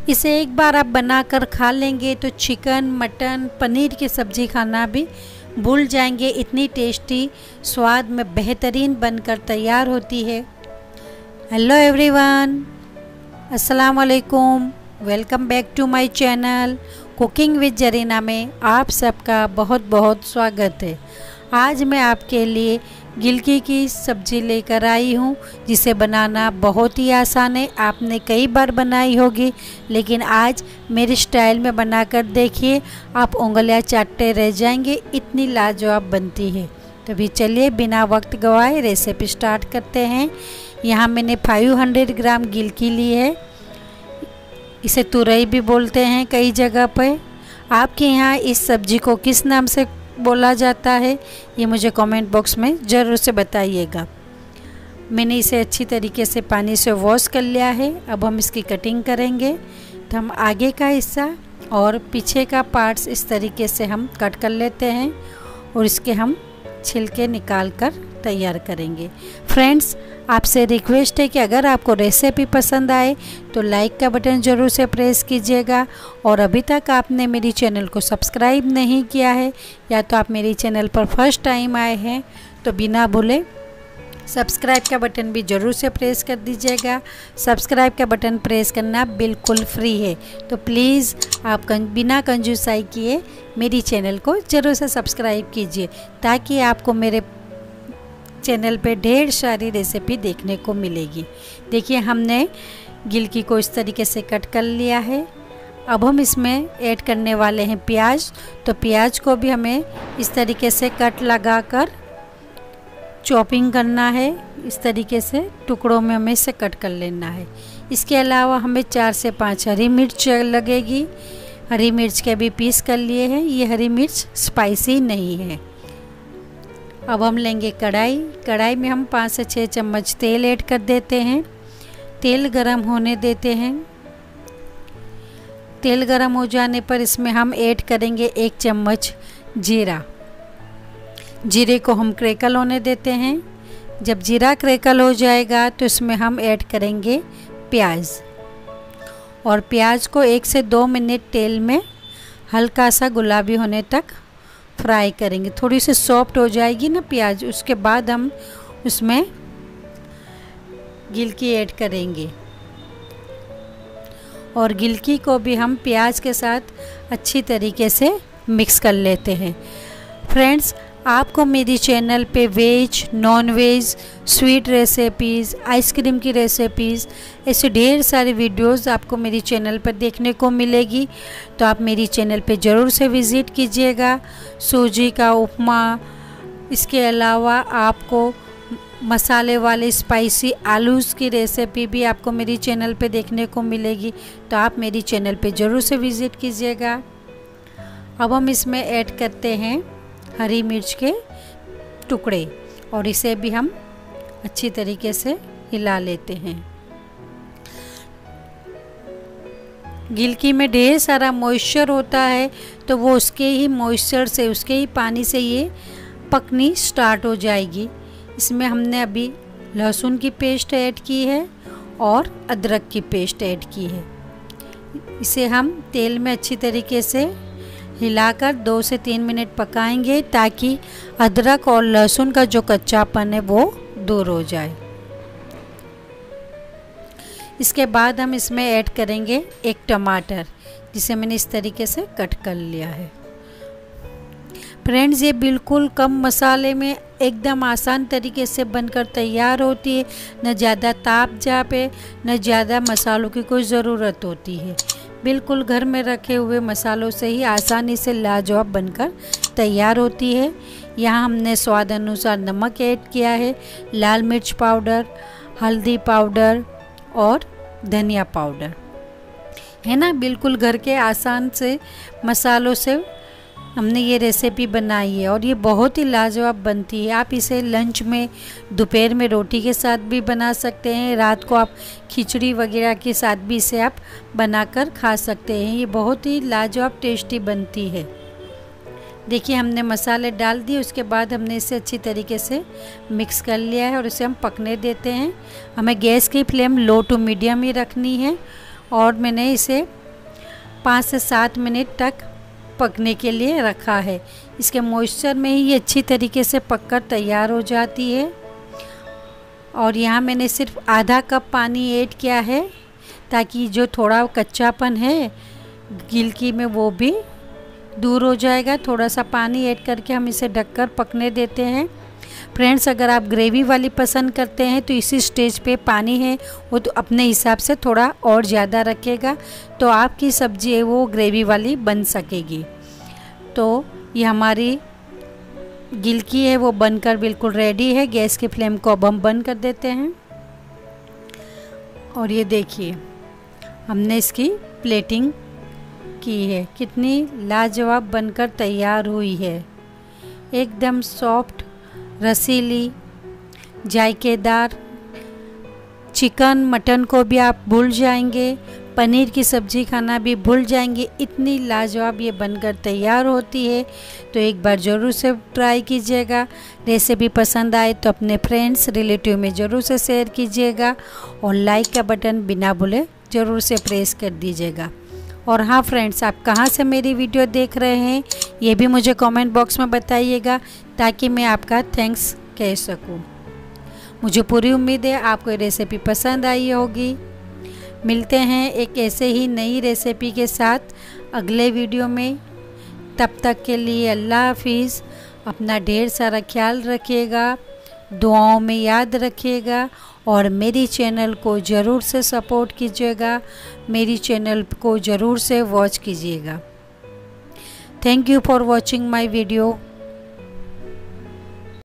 इसे एक बार आप बनाकर खा लेंगे तो चिकन, मटन, पनीर की सब्ज़ी खाना भी भूल जाएंगे। इतनी टेस्टी, स्वाद में बेहतरीन बनकर तैयार होती है। हेलो एवरीवन, अस्सलाम वालेकुम, welcome back to my channel cooking with Zarina में आप सबका बहुत बहुत स्वागत है। आज मैं आपके लिए गिलकी की सब्ज़ी लेकर आई हूँ, जिसे बनाना बहुत ही आसान है। आपने कई बार बनाई होगी, लेकिन आज मेरे स्टाइल में बनाकर देखिए, आप उंगलियां चाटते रह जाएंगे, इतनी लाजवाब बनती है। तो भी चलिए बिना वक्त गवाए रेसिपी स्टार्ट करते हैं। यहाँ मैंने 500 ग्राम गिलकी ली है। इसे तुरई भी बोलते हैं कई जगह पर। आपके यहाँ इस सब्ज़ी को किस नाम से बोला जाता है, ये मुझे कमेंट बॉक्स में ज़रूर से बताइएगा। मैंने इसे अच्छी तरीके से पानी से वॉश कर लिया है। अब हम इसकी कटिंग करेंगे। तो हम आगे का हिस्सा और पीछे का पार्ट्स इस तरीके से हम कट कर लेते हैं और इसके हम छिलके निकाल कर तैयार करेंगे। फ्रेंड्स, आपसे रिक्वेस्ट है कि अगर आपको रेसिपी पसंद आए तो लाइक का बटन ज़रूर से प्रेस कीजिएगा, और अभी तक आपने मेरी चैनल को सब्सक्राइब नहीं किया है या तो आप मेरी चैनल पर फर्स्ट टाइम आए हैं तो बिना भूले सब्सक्राइब का बटन भी ज़रूर से प्रेस कर दीजिएगा। सब्सक्राइब का बटन प्रेस करना बिल्कुल फ्री है, तो प्लीज़ आप बिना कंजूसाई किए मेरी चैनल को ज़रूर से सब्सक्राइब कीजिए, ताकि आपको मेरे चैनल पे ढेर सारी रेसिपी देखने को मिलेगी। देखिए, हमने गिलकी को इस तरीके से कट कर लिया है। अब हम इसमें ऐड करने वाले हैं प्याज। तो प्याज को भी हमें इस तरीके से कट लगाकर चॉपिंग करना है। इस तरीके से टुकड़ों में हमें इसे कट कर लेना है। इसके अलावा हमें 4 से 5 हरी मिर्च लगेगी। हरी मिर्च के भी पीस कर लिए हैं। ये हरी मिर्च स्पाइसी नहीं है। अब हम लेंगे कढ़ाई में हम 5 से 6 चम्मच तेल ऐड कर देते हैं। तेल गरम होने देते हैं। तेल गरम हो जाने पर इसमें हम ऐड करेंगे 1 चम्मच जीरा। जीरे को हम क्रैकल होने देते हैं। जब जीरा क्रैकल हो जाएगा तो इसमें हम ऐड करेंगे प्याज, और प्याज को 1 से 2 मिनट तेल में हल्का सा गुलाबी होने तक फ्राई करेंगे। थोड़ी सी सॉफ्ट हो जाएगी ना प्याज, उसके बाद हम उसमें गिलकी ऐड करेंगे, और गिलकी को भी हम प्याज के साथ अच्छी तरीके से मिक्स कर लेते हैं। फ्रेंड्स, आपको मेरी चैनल पे veg, non veg, sweet recipes, ice cream की रेसिपीज़, ऐसे ढेर सारी वीडियोस आपको मेरी चैनल पर देखने को मिलेगी, तो आप मेरी चैनल पे ज़रूर से विज़िट कीजिएगा। सूजी का उपमा, इसके अलावा आपको मसाले वाले स्पाइसी आलूज़ की रेसिपी भी आपको मेरी चैनल पे देखने को मिलेगी, तो आप मेरी चैनल पे ज़रूर से विज़िट कीजिएगा। अब हम इसमें ऐड करते हैं हरी मिर्च के टुकड़े, और इसे भी हम अच्छी तरीके से हिला लेते हैं। गिलकी में ढेर सारा मॉइस्चर होता है, तो वो उसके ही मॉइस्चर से, उसके ही पानी से ये पकनी स्टार्ट हो जाएगी। इसमें हमने अभी लहसुन की पेस्ट ऐड की है और अदरक की पेस्ट ऐड की है। इसे हम तेल में अच्छी तरीके से हिलाकर 2 से 3 मिनट पकाएंगे, ताकि अदरक और लहसुन का जो कच्चापन है वो दूर हो जाए। इसके बाद हम इसमें ऐड करेंगे 1 टमाटर, जिसे मैंने इस तरीके से कट कर लिया है। फ्रेंड्स, ये बिल्कुल कम मसाले में एकदम आसान तरीके से बनकर तैयार होती है। न ज़्यादा ताप झाप है, न ज़्यादा मसालों की कोई ज़रूरत होती है। बिल्कुल घर में रखे हुए मसालों से ही आसानी से लाजवाब बनकर तैयार होती है। यहाँ हमने स्वाद अनुसार नमक ऐड किया है, लाल मिर्च पाउडर, हल्दी पाउडर और धनिया पाउडर, है ना। बिल्कुल घर के आसान से मसालों से हमने ये रेसिपी बनाई है, और ये बहुत ही लाजवाब बनती है। आप इसे लंच में, दोपहर में रोटी के साथ भी बना सकते हैं। रात को आप खिचड़ी वगैरह के साथ भी इसे आप बनाकर खा सकते हैं। ये बहुत ही लाजवाब टेस्टी बनती है। देखिए, हमने मसाले डाल दिए, उसके बाद हमने इसे अच्छी तरीके से मिक्स कर लिया है, और इसे हम पकने देते हैं। हमें गैस की फ्लेम लो टू मीडियम ही रखनी है, और मैंने इसे 5 से 7 मिनट तक पकने के लिए रखा है। इसके मॉइस्चर में ही ये अच्छी तरीके से पककर तैयार हो जाती है। और यहाँ मैंने सिर्फ आधा कप पानी ऐड किया है ताकि जो थोड़ा कच्चापन है गिलकी में वो भी दूर हो जाएगा। थोड़ा सा पानी ऐड करके हम इसे ढककर पकने देते हैं। फ्रेंड्स, अगर आप ग्रेवी वाली पसंद करते हैं तो इसी स्टेज पे पानी है वो तो अपने हिसाब से थोड़ा और ज़्यादा रखिएगा, तो आपकी सब्ज़ी है वो ग्रेवी वाली बन सकेगी। तो ये हमारी गिलकी है वो बनकर बिल्कुल रेडी है। गैस की फ्लेम को अब हम बंद कर देते हैं। और ये देखिए हमने इसकी प्लेटिंग की है, कितनी लाजवाब बनकर तैयार हुई है। एकदम सॉफ्ट, रसीली, जायकेदार। चिकन मटन को भी आप भूल जाएंगे, पनीर की सब्ज़ी खाना भी भूल जाएंगे, इतनी लाजवाब ये बनकर तैयार होती है। तो एक बार ज़रूर से ट्राई कीजिएगा। रेसिपी पसंद आए तो अपने फ्रेंड्स रिलेटिव में ज़रूर से शेयर कीजिएगा और लाइक का बटन बिना भूले ज़रूर से प्रेस कर दीजिएगा। और हाँ फ्रेंड्स, आप कहाँ से मेरी वीडियो देख रहे हैं ये भी मुझे कमेंट बॉक्स में बताइएगा ताकि मैं आपका थैंक्स कह सकूं। मुझे पूरी उम्मीद है आपको ये रेसिपी पसंद आई होगी। मिलते हैं एक ऐसे ही नई रेसिपी के साथ अगले वीडियो में। तब तक के लिए अल्लाह हाफिज़। अपना ढेर सारा ख्याल रखिएगा, दुआओं में याद रखिएगा और मेरी चैनल को ज़रूर से सपोर्ट कीजिएगा, मेरी चैनल को ज़रूर से वॉच कीजिएगा। Thank you for watching my video.